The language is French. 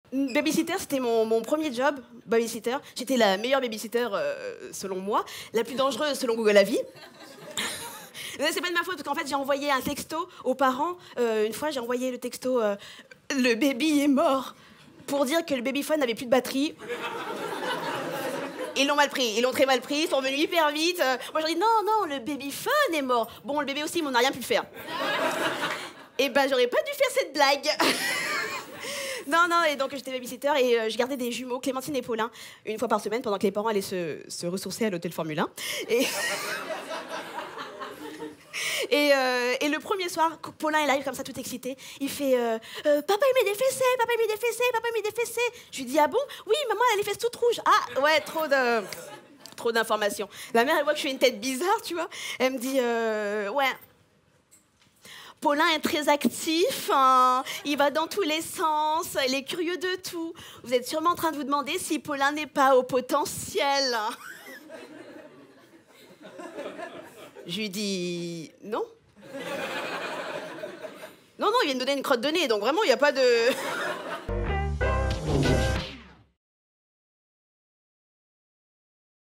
Babysitter, c'était mon premier job, babysitter. J'étais la meilleure babysitter selon moi, la plus dangereuse selon Google Avis. C'est pas de ma faute, parce qu'en fait, j'ai envoyé un texto aux parents. Une fois, j'ai envoyé le texto le baby est mort, pour dire que le babyphone n'avait plus de batterie. Ils l'ont mal pris, ils l'ont très mal pris, ils sont venus hyper vite. Moi, j'ai dit non, le babyphone est mort. Bon, le bébé aussi, mais on n'a rien pu faire. Et ben, j'aurais pas dû faire cette blague. Non, et donc j'étais babysitter et je gardais des jumeaux, Clémentine et Paulin, une fois par semaine pendant que les parents allaient se ressourcer à l'hôtel Formule 1. Et le premier soir, Paulin il arrive comme ça tout excité, il fait papa il met des fessées, papa il met des fessées, papa il met des fessées. Je lui dis ah bon? Oui, maman elle a les fesses toutes rouges. Ah ouais, trop d'informations. La mère elle voit que je fais une tête bizarre, tu vois. Elle me dit ouais. Paulin est très actif, hein. Il va dans tous les sens, il est curieux de tout. Vous êtes sûrement en train de vous demander si Paulin n'est pas au potentiel. Je lui dis non. Non, il vient de me donner une crotte de nez, donc vraiment, il n'y a pas de...